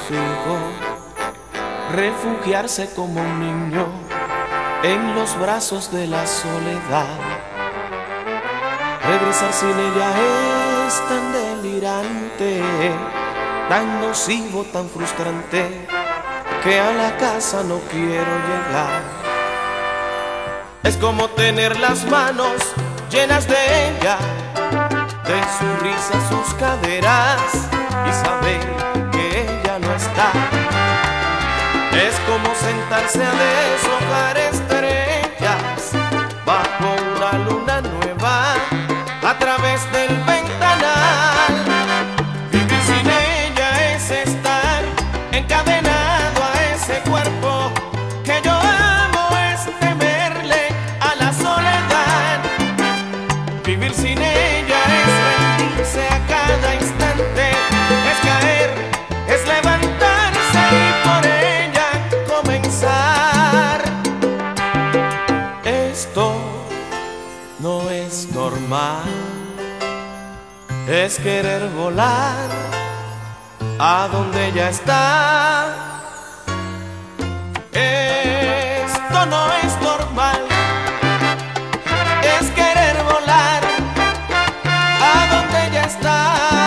fijo, refugiarse como un niño en los brazos de la soledad. Regresar sin ella es tan delirante, tan nocivo, tan frustrante, que a la casa no quiero llegar. Es como tener las manos llenas de ella, de su risa, sus caderas, y saber que ella no está. Es como sentarse a deshojar estrellas bajo una luna nueva a través del ventanal. Vivir sin ella es estar encadenado a ese cuerpo que yo amo, es temerle a la soledad. Vivir sin ella es rendirse a cada instante, es caer, es levantarse y por ella comenzar. Esto no es normal, es querer volar a donde ella está. Esto no es normal, es querer volar a donde ella está.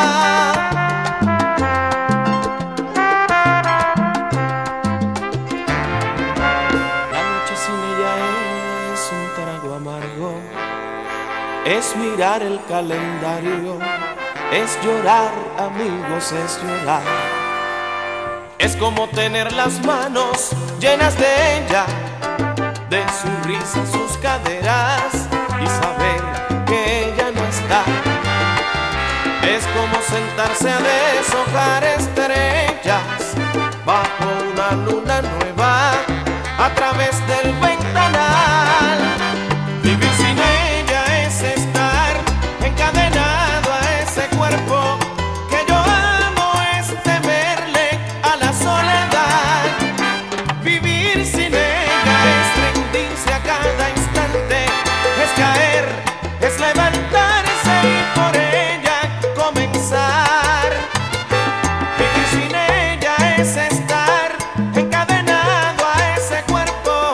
La noche sin ella es un trago amargo, es mirar el calendario, es llorar, amigos, es llorar. Es como tener las manos llenas de ella, de su risa, sus caderas, y saber que ella no está. Es como sentarse a deshojar estrellas bajo una luna nueva a través del ventanal. Vivir sin ella es estar encadenado a ese cuerpo que yo amo, es temerle a la soledad. Vivir sin ella es rendirse a cada instante, es caer, es levantarse y por ella comenzar. Vivir sin ella es estar encadenado a ese cuerpo.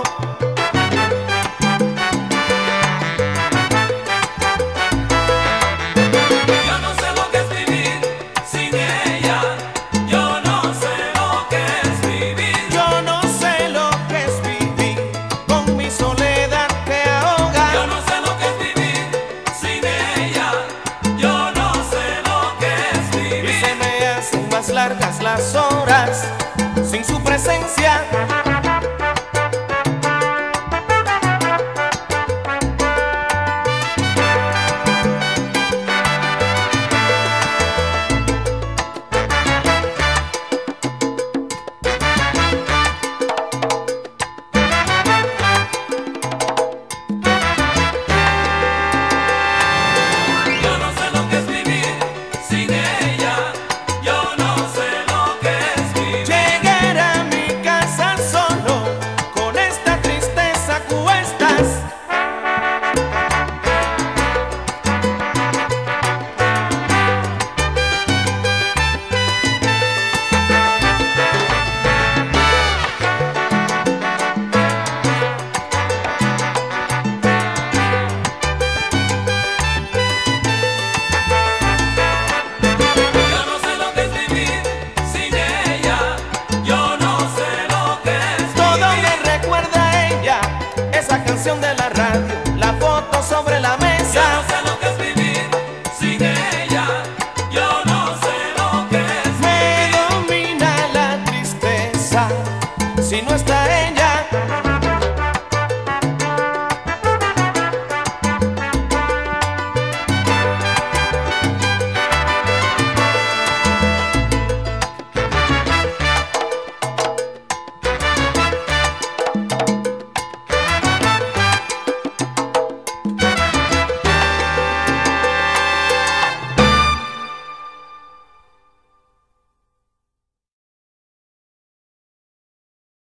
Yo no sé lo que es vivir sin ella. Yo no sé lo que es vivir. Yo no sé lo que es vivir con mi soledad que ahoga. Yo no sé lo que es vivir sin ella. Yo no sé lo que es Y vivir. se me hacen más largas las horas sin su presencia. Yo no sé lo que es vivir sin ella. Yo no sé lo que es vivir. Llegar a mi casa solo con esta tristeza a cuestas. Yo no sé lo que es vivir sin ella. Yo no sé lo que es Todo vivir. me recuerda a ella, esa canción de la